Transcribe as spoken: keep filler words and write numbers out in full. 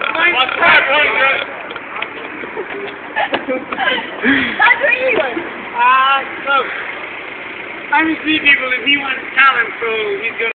What's that one, girl? That's where he was. Ah, uh, so. I'm going to see people if he wants talent, so he's going to.